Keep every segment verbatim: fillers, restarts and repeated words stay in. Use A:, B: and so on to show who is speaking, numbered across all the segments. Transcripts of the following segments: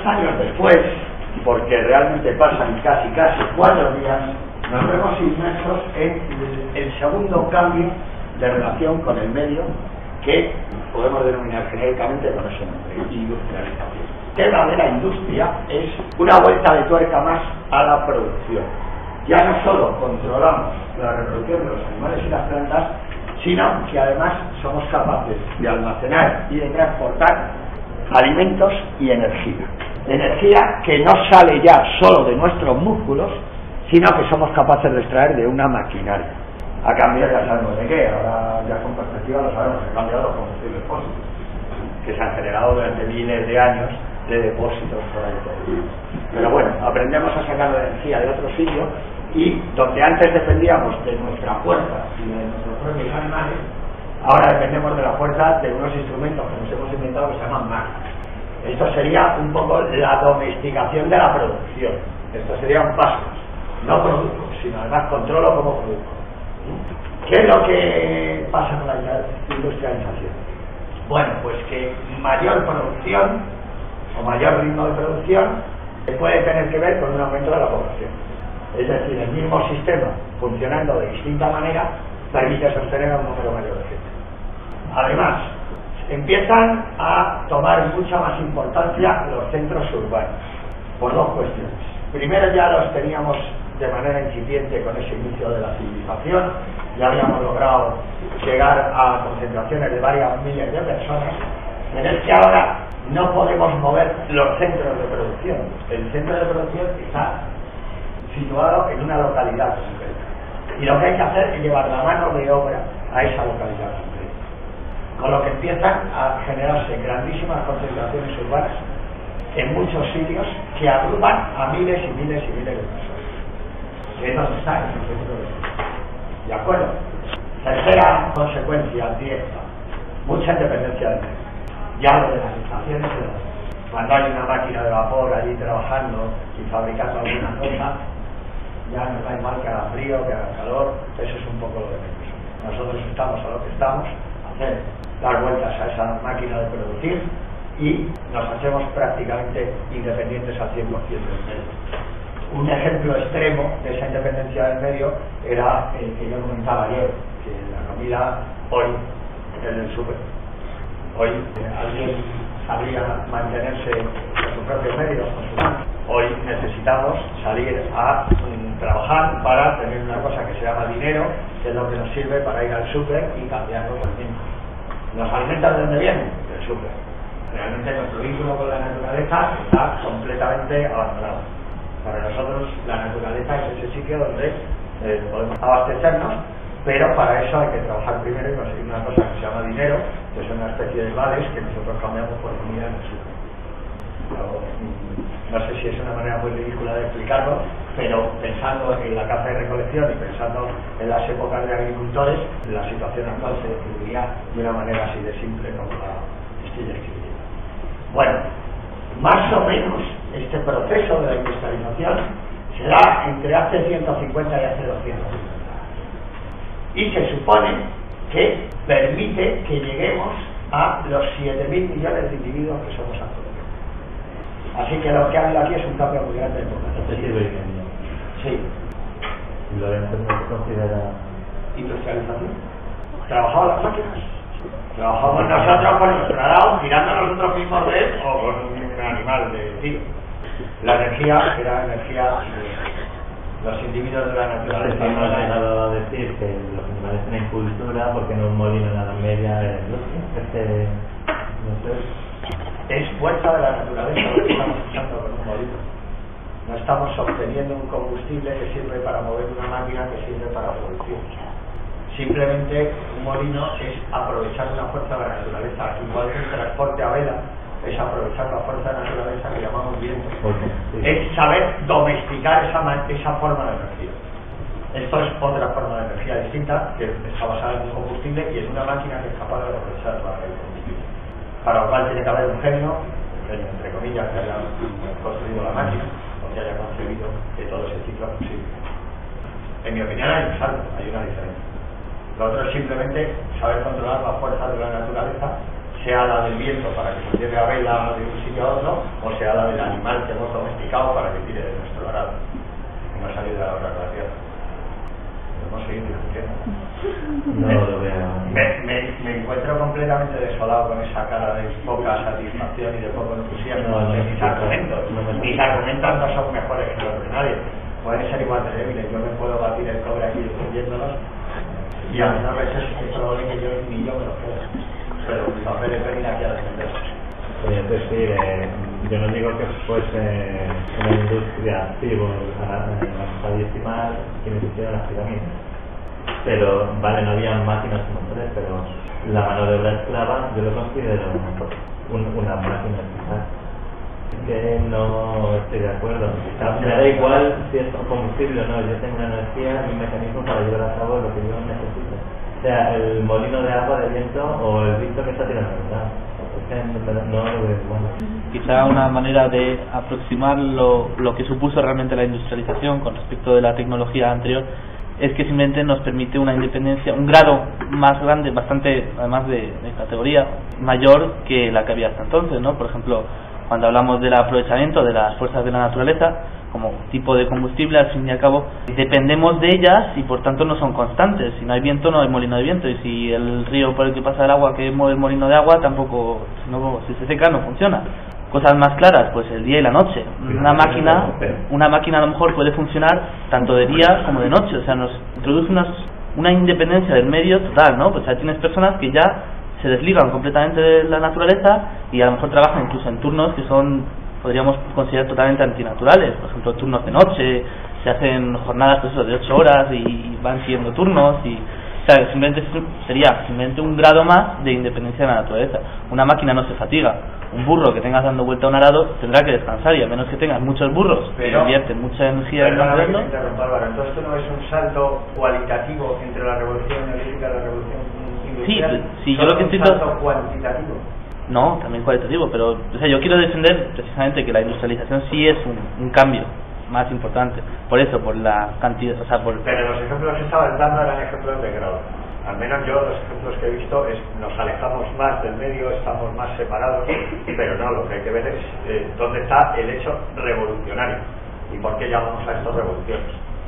A: Muchos años después, porque realmente pasan casi casi cuatro días, nos vemos inmersos en el segundo cambio de relación con el medio que podemos denominar genéricamente con ese nombre, industrialización. El tema de la industria es una vuelta de tuerca más a la producción. Ya no solo controlamos la reproducción de los animales y las plantas, sino que además somos capaces de almacenar y de transportar alimentos y energía. Energía que no sale ya solo de nuestros músculos, sino que somos capaces de extraer de una maquinaria. A cambio ya sabemos de qué, ahora ya con perspectiva lo sabemos, han cambiado los combustibles fósiles, que se han generado durante miles de años de depósitos por ahí todo. Pero bueno, aprendemos a sacar la energía de otro sitio y donde antes dependíamos de nuestra fuerza y de nuestros propios animales, ahora dependemos de la fuerza de unos instrumentos que nos hemos inventado que se llaman máquinas. Esto sería un poco la domesticación de la producción. Esto sería un paso, no produzco, sino además controlo cómo produzco. ¿Qué es lo que pasa con la industrialización? Bueno, pues que mayor producción o mayor ritmo de producción puede tener que ver con un aumento de la población. Es decir, el mismo sistema funcionando de distinta manera permite sostener a un número mayor de gente. Además, empiezan a tomar mucha más importancia los centros urbanos por dos cuestiones. Primero, ya los teníamos de manera incipiente con ese inicio de la civilización, ya habíamos logrado llegar a concentraciones de varias miles de personas, pero es que ahora no podemos mover los centros de producción. El centro de producción está situado en una localidad concreta y lo que hay que hacer es llevar la mano de obra a esa localidad concreta, con lo que empiezan a generarse grandísimas concentraciones urbanas en muchos sitios que agrupan a miles y miles y miles de personas. Es donde está el centro de producción. ¿De acuerdo? Tercera consecuencia directa, mucha independencia del medio. Ya lo de las estaciones, cuando hay una máquina de vapor allí trabajando y fabricando alguna cosa, ya nos da igual que haga frío, que haga calor, eso es un poco lo de menos. Nosotros estamos a lo que estamos, a hacer, dar vueltas a esa máquina de producir y nos hacemos prácticamente independientes al cien por ciento del medio. Un ejemplo extremo de esa independencia del medio era el que yo comentaba ayer, que la comida hoy en el súper. Hoy eh, alguien sabría mantenerse con sus propios medios, con sus manos. Hoy necesitamos salir a um, trabajar para tener una cosa que se llama dinero, que es lo que nos sirve para ir al súper y cambiar los alimentos. ¿Los alimentos de dónde vienen? Del súper. Realmente nuestro vínculo con la naturaleza está completamente abandonado. Para nosotros la naturaleza es ese sitio donde eh, podemos abastecernos, pero para eso hay que trabajar primero y conseguir una cosa que se llama dinero, que es una especie de vales que nosotros cambiamos por comida en el súper. No sé si es una manera muy ridícula de explicarlo, pero pensando en la caza y recolección y pensando en las épocas de agricultores, la situación actual se describiría de una manera así de simple como la estoy describiendo. Bueno, más o menos este proceso de la industrialización se da entre hace ciento cincuenta y hace doscientos cincuenta años. Y se supone que permite que lleguemos a los siete mil millones de individuos que somos actualmente. Así que lo que ha habido aquí es un cambio muy grande de población. Sí.
B: ¿Y lo de se considera
A: industrialización? ¿Trabajamos las máquinas? Trabajamos nosotros por nuestro lado, mirando a nosotros mismos de él o con un animal de tiro. La energía era energía de los individuos de la naturaleza.
B: No he llegado a decir que los animales tienen cultura porque no un molino en la Edad Media es este, no sé.
A: Es fuerza de la naturaleza lo que estamos usando con un molino. No estamos obteniendo un combustible que sirve para mover una máquina que sirve para producir. Simplemente un molino es aprovechar una fuerza de la naturaleza, igual que el transporte a vela es aprovechar la fuerza de la naturaleza que llamamos viento.
B: Sí.
A: Es saber domesticar esa, esa forma de energía. Esto es otra forma de energía distinta que está basada en un combustible y en una máquina que es capaz de aprovechar el combustible. Para lo cual tiene que haber un genio, un genio entre comillas, que haya construido la máquina o que haya concebido que todo ese ciclo es posible. En mi opinión hay un salto, hay una diferencia. Lo otro es simplemente saber controlar la fuerza de la naturaleza sea la del viento para que nos lleve a vela de un sitio a otro, o sea la del animal que hemos domesticado para que tire de nuestro arado y no salir de la hora de la tierra. Podemos seguir discutiendo.
B: No lo veo.
A: Me, me, me encuentro completamente desolado con esa cara de poca satisfacción y de poco entusiasmo
B: no, no,
A: de mis
B: no,
A: argumentos.
B: No, no,
A: mis argumentos no son mejores que los de nadie. Pueden ser igual de débiles. Yo me puedo batir el cobre aquí defendiéndolos y a menor veces es probable que yo ni yo me lo creo. Pero mi papel es venir aquí a defenderlos.
B: Es decir, eh, yo no digo que fuese una industria activo a decimal quienes hicieron las pirámides, pero vale, no había máquinas como motores, pero la mano de obra esclava yo lo considero un, una máquina quizás. Que no estoy de acuerdo. Me da igual si es combustible o no, yo tengo una energía y un mecanismo para llevar a cabo lo que yo necesito. O sea, el molino de agua, de viento o el viento que está tirando el no, no lo veo igual.
C: Quizá una manera de aproximar lo, lo que supuso realmente la industrialización con respecto de la tecnología anterior es que simplemente nos permite una independencia, un grado más grande, bastante, además de, de categoría, mayor que la que había hasta entonces, ¿no? Por ejemplo, cuando hablamos del aprovechamiento de las fuerzas de la naturaleza como tipo de combustible, al fin y al cabo dependemos de ellas y por tanto no son constantes. Si no hay viento no hay molino de viento, y si el río por el que pasa el agua que mueve el molino de agua tampoco, si, no, si se seca no funciona. Cosas más claras, pues el día y la noche. Una máquina, una máquina a lo mejor puede funcionar tanto de día como de noche, o sea, nos introduce una, una independencia del medio total, ¿no? Pues ya tienes personas que ya se desligan completamente de la naturaleza y a lo mejor trabajan incluso en turnos que son, podríamos considerar, totalmente antinaturales. Por ejemplo, turnos de noche, se hacen jornadas pues eso, de ocho horas y van siguiendo turnos y, o sea, simplemente sería simplemente un grado más de independencia de la naturaleza. Una máquina no se fatiga. Un burro que tengas dando vuelta a un arado tendrá que descansar, y a menos que tengas muchos burros que invierten mucha energía en hacerlo.
A: Entonces esto no es un salto cualitativo entre la revolución neolítica y la revolución industrial.
C: Sí, sí, yo lo que entiendo.
A: ¿Un salto cuantitativo?
C: No, también cualitativo, pero o sea, yo quiero defender precisamente que la industrialización sí es un, un cambio más importante, por eso, por la cantidad, o sea, por...
A: Pero los ejemplos que estaban dando eran ejemplos de grado. Al menos yo los ejemplos que he visto es nos alejamos más del medio, estamos más separados, pero no, lo que hay que ver es eh, dónde está el hecho revolucionario y por qué llamamos a esto revoluciones.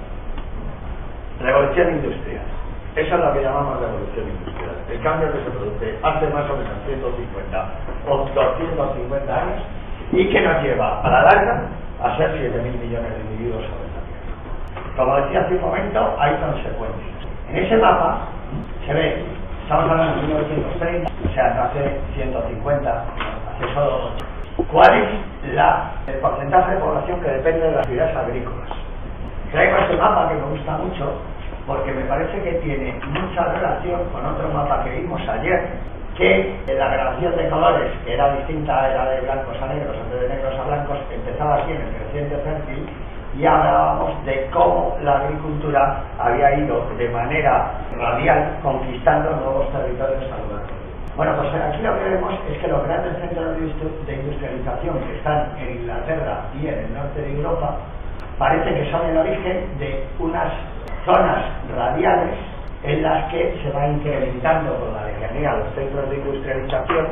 A: Revolución industrial. Eso es lo que llamamos revolución industrial. El cambio que se produce hace más o menos ciento cincuenta o doscientos cincuenta años y que nos lleva a la larga a ser siete mil millones de individuos sobre la Tierra. Como decía hace un momento, hay consecuencias. En ese mapa se ve, estamos hablando de mil novecientos treinta, o sea, hace ciento cincuenta, hace solo ocho. ¿Cuál es la, el porcentaje de población que depende de las actividades agrícolas? Traigo este mapa que me gusta mucho porque me parece que tiene mucha relación con otro mapa que vimos ayer, que la gradación de colores, que era distinta, era de blancos a negros, en vez de negros a blancos, empezaba así en el creciente fértil, y hablábamos de cómo la agricultura había ido de manera radial conquistando nuevos territorios a lo largo. Bueno, pues aquí lo que vemos es que los grandes centros de industrialización que están en Inglaterra y en el norte de Europa parece que son el origen de unas zonas radiales en las que se va incrementando con la lejanía a los centros de industrialización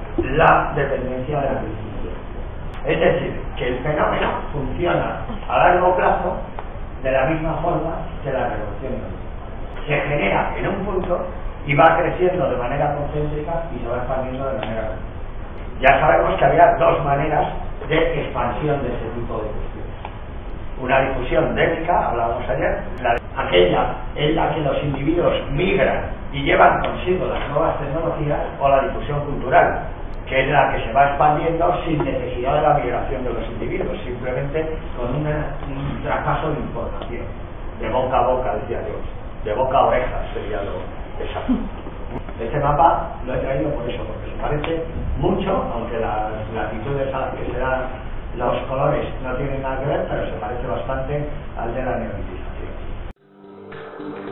A: la dependencia de la agricultura. Es decir, que el fenómeno funciona a largo plazo de la misma forma que la revolución. Se genera en un punto y va creciendo de manera concéntrica y se va expandiendo de manera concéntrica. Ya sabemos que había dos maneras de expansión de ese tipo de cuestiones. Una difusión délica, hablábamos ayer, la de aquella en la que los individuos migran y llevan consigo las nuevas tecnologías, o la difusión cultural, que es la que se va expandiendo sin necesidad de la migración de los individuos, simplemente con una, un traspaso de información, de boca a boca, decía Dios, de boca a oreja sería lo exacto. Este mapa lo he traído por eso, porque se parece mucho, aunque las latitudes a las que se dan los colores no tienen nada que ver, pero se parece bastante al de la neolitización.